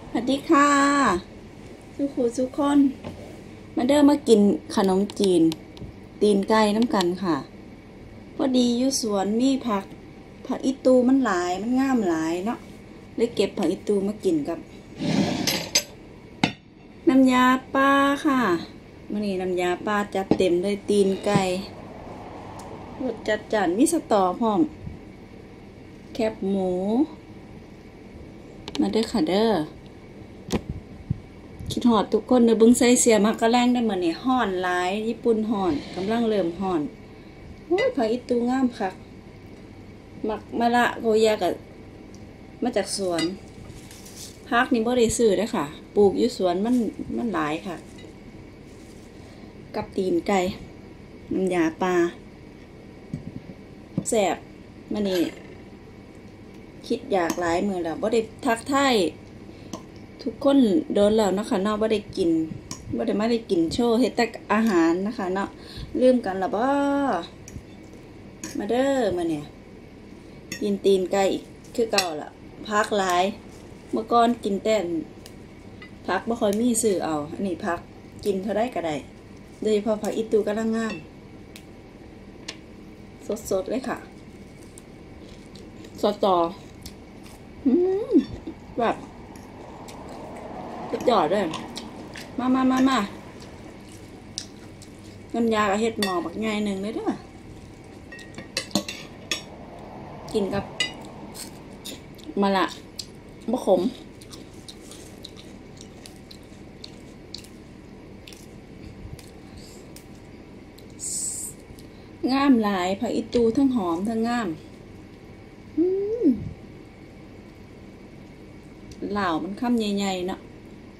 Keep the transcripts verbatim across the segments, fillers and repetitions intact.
สวัสดีค่ะสุขูสุขคนมาเด้อมากินขนมจีนตีนไก่น้ำกันค่ะพอดีอยู่สวนมีผักผักอีตูมันหลายมันงามหลายเนาะเลยเก็บผักอีตูมากินกับน้ำยาปลาค่ะมื้อนี้น้ำยาปลาจัดเต็มเลยตีนไก่รสจัดจ้านมีสตอพร้อมแคบหมูมาเด้อค่ะเด้อคิดฮอดทุกคนเด้อเบิ่งใส่เสียมักกะแรงได้มื้อนี้ฮ้อนหลายญี่ปุ่นฮ้อนกำลังเริ่มฮ้อนโอ้ยผักอีตูงามคักมักมะละโกยากะมาจากสวนผักนี่บ่ได้ซื้อเด้อค่ะปลูกอยู่สวนมันมันหลายค่ะกับตีนไก่น้ำยาปลาแซ่บมื้อนี้คิดอยากหลายมื้อแล้วบ่ได้ทักทายทุกคนโดนแล้วเนาะค่ะเนาะบ่ได้กินบ่ได้มาได้กินโชว์เฮ็ดแต่อาหารนะคะเนาะลืมกันละบ่มาเด้อมาเนี่ยกินตีนไก่อีกคือเก่าล่ะพักหลายเมื่อก่อนกินแต่พักบ่ค่อยมีซื้อเอาอันนี้พักกินเท่าได้ก็ได้โดยเฉพาะผักอีตูกำลังงามสดๆเลยค่ะสดต่ออืมแบบสุดยอดเลยมามามามาน้ำยากับเห็ดหมอบักใหญ่หนึ่งเลยเด้อกินกับมะละบะขมงามหลายผักอีตูทั้งหอมทั้งงามอืมเหล่ามันค่ำใหญ่ๆเนาะ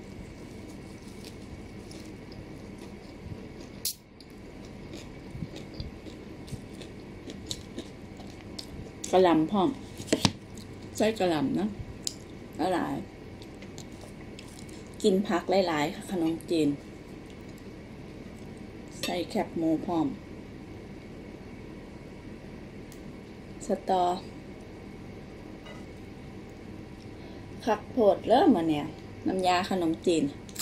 กระหล่ำพร้อมใส่กระหล่ำนะหลายกินผักหลายๆค่ะขนมจีนใส่แคบหมูพร้อมสตอคักโพดเริ่มมาเนี่ยน้ำยาขนมจีน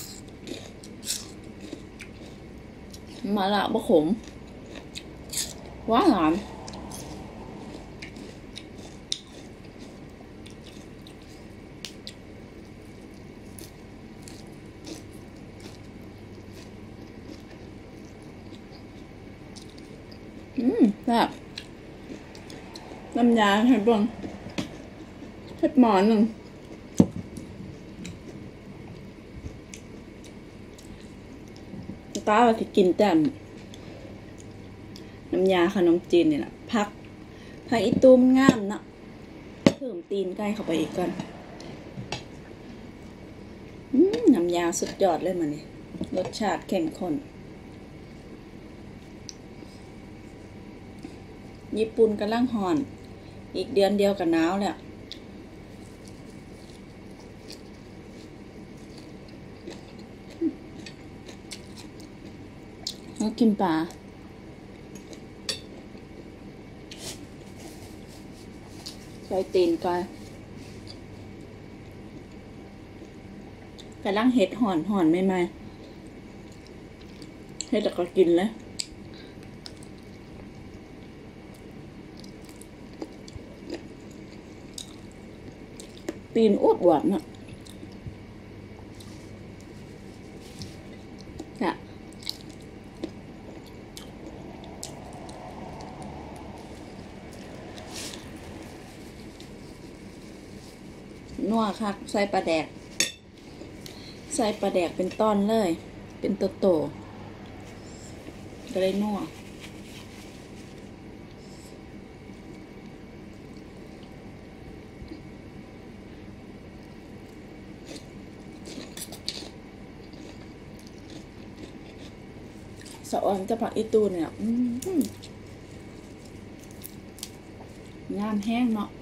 มะละบะขมหวานหอมอืมแบบน้ำยาให้เบิ่งเฮ็ดหมอนหนึ่งตาว่าจะกินแต่น้ำยาขนมจีนนี่แหละพักผักอีตูมงามเนาะเพิ่มตีนไก่เข้าไปอีกก่อนอืมน้ำยาสุดยอดเลยมันนี่รสชาติเข้มข้นญี่ปุ่นกำลังฮ้อนอีกเดือนเดียวกับหนาวแล้วแล้วกินปลาใส่ตีนไก่กำลังเห็ดห่อนห่อนใหม่ๆเห็ดแล้วก็กินเลยตีนอวดหวานอ่ะค่ะนัวค่ะใส่ปลาแดกใส่ปลาแดกเป็นต้อนเลยเป็นโตโตก็เลยนัวสะออนจะผักอีตูเนี่ยอืมงามแห้งเนาะ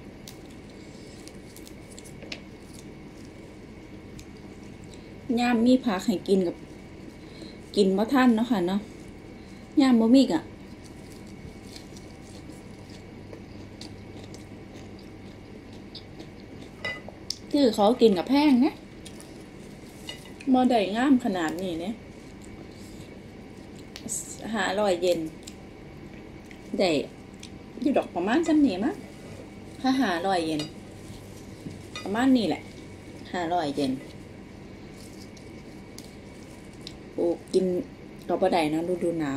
ย่ามมีผักให้กินกับกินบ่ทันเนาะค่ะเนาะย่ามบ่มีกะคือเขากินกับแห้งนะบ่ได้งามขนาดนี้เนี่ยหาร้อยเยนได้อยู่ดอกประมาณจังนี้มั้งถ้าหาร้อยเยนประมาณนี้แหละหาร้อยเยนปลูกกินก็บ่ได้นะฤดูหนาว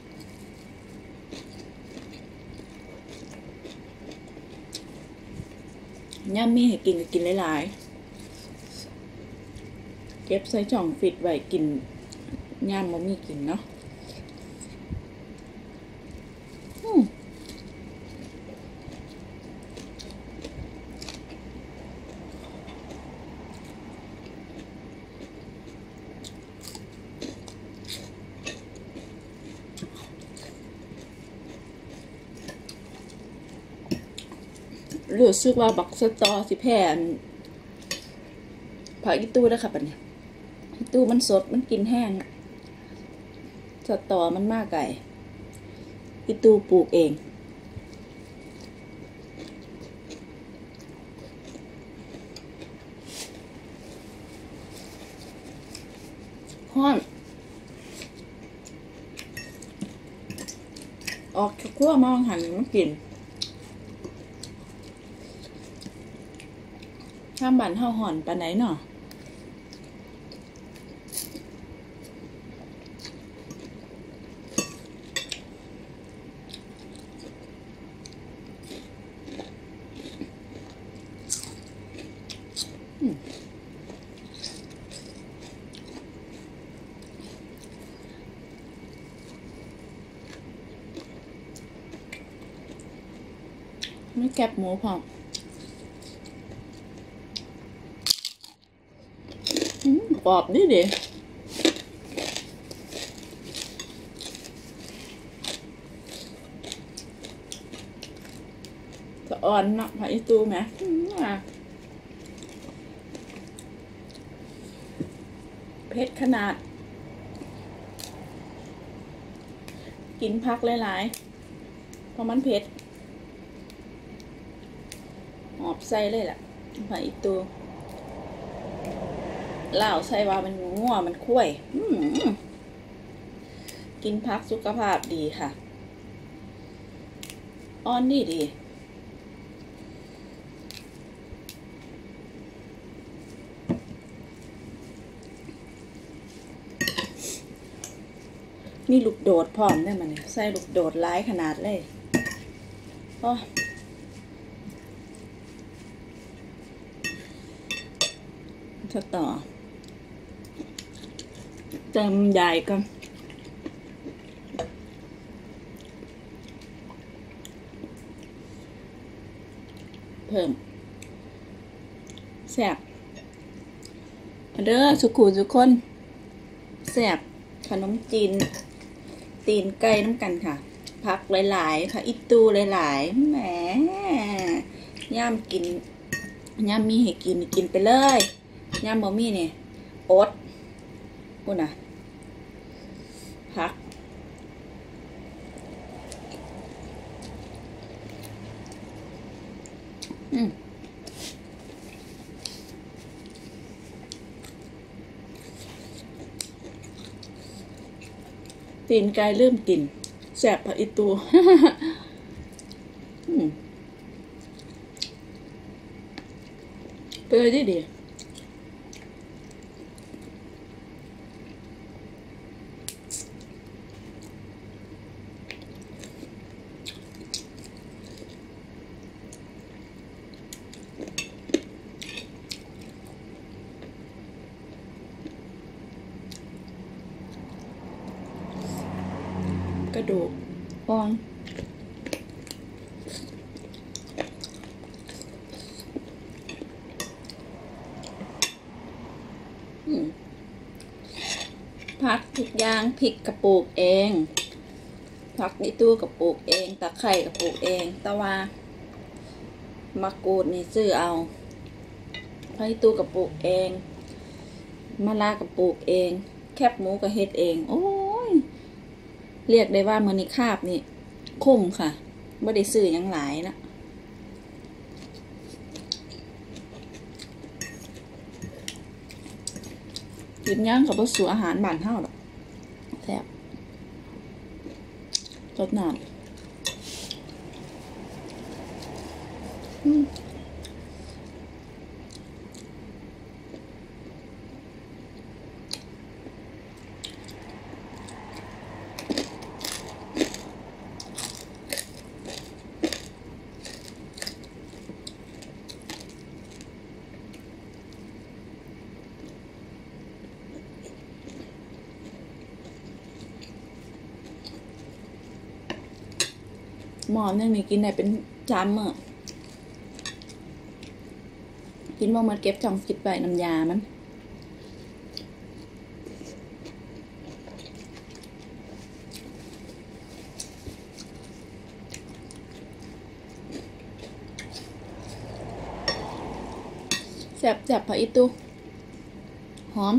ย่ามีให้กินก็กินหลายๆเก็บใส่ช่องฟิตไว้กินย่ามบ่มีกินเนาะรู้สึกว่าบักสตอสิแผ่นผักอีตู้แล้วค่ะปัดเนี่ยอีตู้มันสดมันกินแห้งสตอมันมากไก่อีตู้ปลูกเองห้อนออกขั้วมองหันมันกินข้ามบ้านเฮาห่อนปานไหนเนาะไม่แก็บหมูพอกรอบดิเด็จะอ่อนเนาะผักอีตูไหมเผ็ดขนาดกินพักหลายๆเพราะมันเผ็ดหอบใส่เลยล่ะผักอีตูเหล้าใส่ว่ามันงัวมันคุ้ยกินพักสุขภาพดีค่ะอ่อนดีดีมีลูกโดดพร้อมได้มันใส่ลูกโดดร้ายขนาดเลยอ๋อจะต่อเติมใหญ่กันเพิ่มแซ่บเด้อสุขุทุกคนแซ่บขนมจีนตีนไก่น้ำกันค่ะผักหลายๆค่ะอีตูหลายๆแหมย่ามกินย่ามมีให้กินกินไปเลยย่ามบ่มีเนี่ยอดพูดนะผักอืมตีนไก่เริ่มกินแสบผักอีตูเปื่อยดีดีกระดูกอ่อนผักทุกอย่างพริกกระปุกเองผักในตู้กระปุกเองตะไคร่กระปุกเองตะวามะกรูดนี่ซื้อเอาผักในตู้กระปุกเองมะระกระปุกเองแคบหมูกระเฮ็ดเองโอ้ยเรียกได้ว่ามื้อนี้คาบนี่คุ้มค่ะไม่ได้ซื้อยังหลายนะกินย่างกับบ่สู่อาหารบ้านเฮาดอกแซ่บรสน้ำอืมหม้อนึงนี่กินได้เป็นจามมื้อกินบ่หมดเก็บจ่องกินไปน้ำยามันแซ่บแซ่บผักอีตูหอม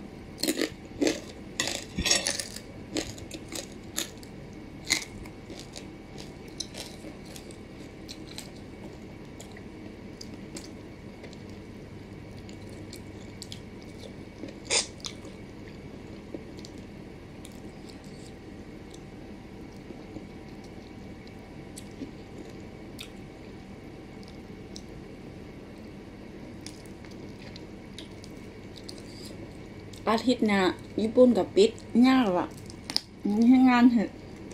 อาทิตย์หน้าญี่ปุ่นกับปิดยากอ่ะมีให้งานเถอะ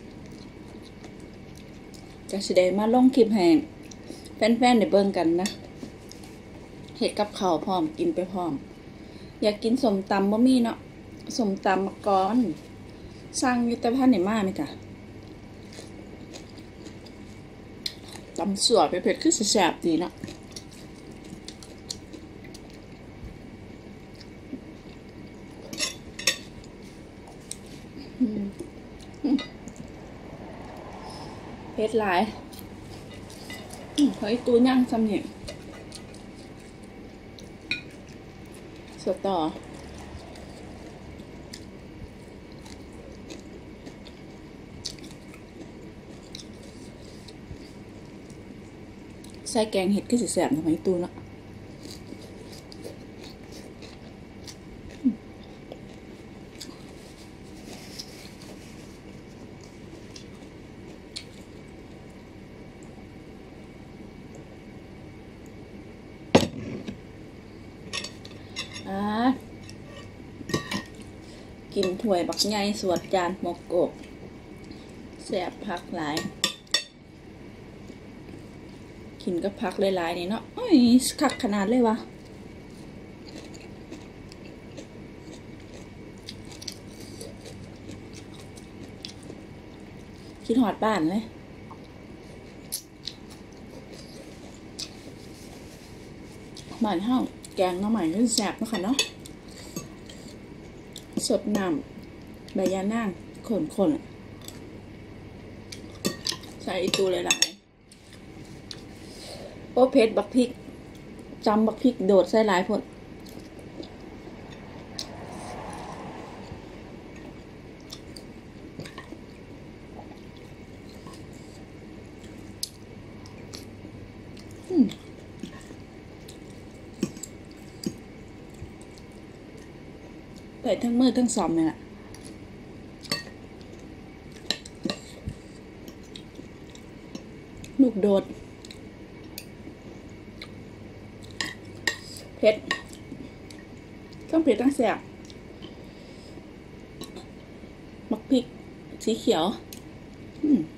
จะสิได้มาลงคลิปแห่งแฟนๆได้เบิ่งกันนะเฮ็ดกับข้าวพร้อมกินไปพร้อมอยากกินสมตำบ่มีเนาะสมตำมาก่อนสั่งอยู่แต่พันได้มาไหมจ๊ะตำสั่วเผ็ดๆคือสิแซ่บดีเนาะเผ็ดหลายเฮ้ยตูย่างซ้ำเนี่ยสดต่อใส่แกงเห็ดก็สิแซ่บทำไมตูเนาะกินถ้วยบักใหญ่สวดจานหมกโกกแซ่บผักหลายกินก็ผักหลายๆนี่เนาะโอ้ยคักขนาดเลยวะคิดหอดบ้านเลยบ้านเฮาแกงหน่อไม้ก็แซ่บเนาะค่ะเนาะสดน้ำใบยานางคนๆใส่ตูหลายๆโอ้เผ็ดบักพริกจำบักพริกโดดใส่หลายพดแต่ทั้งมือทั้งสองเนี่ยลูกโดดเผ็ดทั้งเผ็ดทั้งแสบมักพริกสีเขียวอืม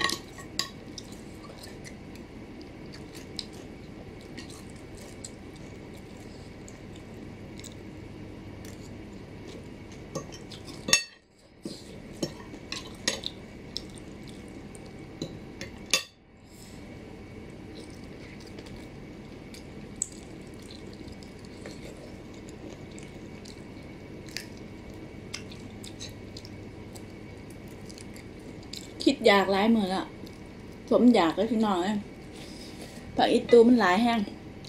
คิดอยากหลายมือละสมอยากเลยพี่น้องเลยผักอีตูมันหลายแห้ง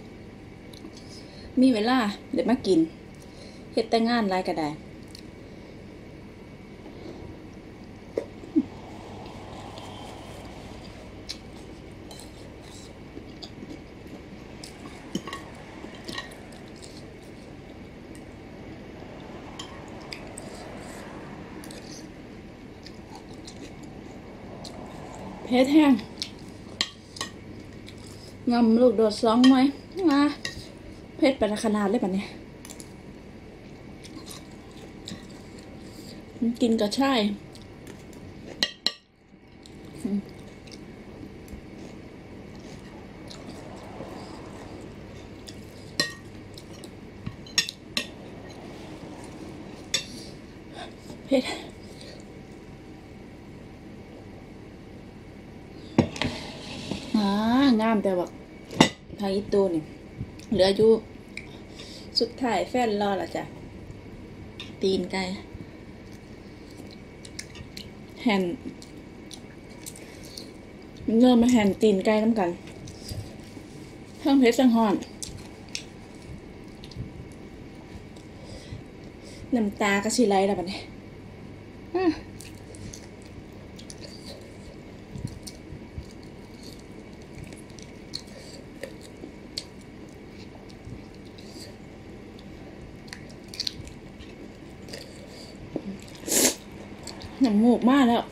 มีเวลาเดี๋ยวมากินเฮ็ดแต่งานหลายก็ได้เผ็ดแห้งงำลูกโดดสองไหมมาเผ็ดไปขนาดเลยแบบนี้กินกระชายเผ็ดอ่างามแต่ว่าไทยตัวนี่เหลืออยู่สุดท้ายแฟนรอละจ้ะตีนไก่แห่นเริ่มมาแห่นตีนไก่น้ำกันเพิ่มเพชรสังหอนน้ำตากระชิไลแล้วปะเนี่ยน้ำมูกมากแล้ว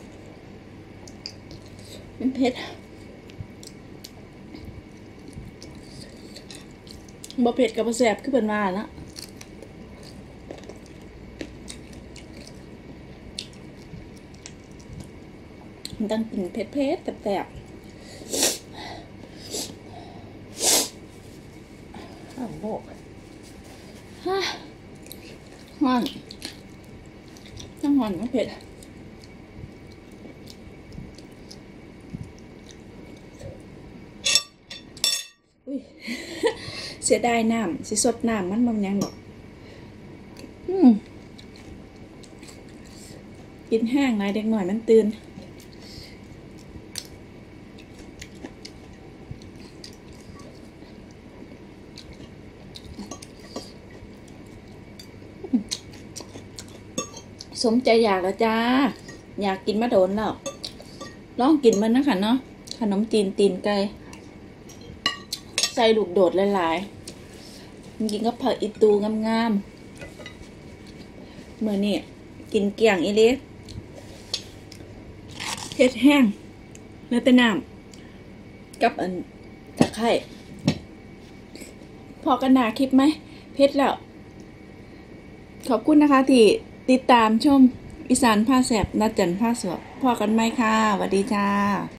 เป็นเพชรบ่เผ็ดกับบ่แซ่บคือเป็นว่าแล้วมันต้องกินเผ็ดเผ็ดแตบๆอ้าวโบกฮ่าห่อนต้องห่อนก็เผ็ดอุ้ยเสียดายน้ำสิสดน้ำมันมันยังหรอกอืมกินแห้งหน่อยเด็กหน่อยมันตื่นสมใจอยากแล้วจ้าอยากกินมะโดนแล้วลองกินมันนะคะเนาะขนมจีนตีนไก่ใส่ลูกโดดหลายๆกินกับผักอีตูงามๆเมื่อนี่กินเกี่ยงอีเล็กเผ็ดแห้งแล้วแต่น้ำกับอันตะไคร้พอกันหนาคลิปไหมเผ็ดแล้วขอบคุณนะคะที่ติดตามชมอีสานผ้าแสบนัดจันผ้าสวบพอกันไหมค่ะสวัสดีจ้า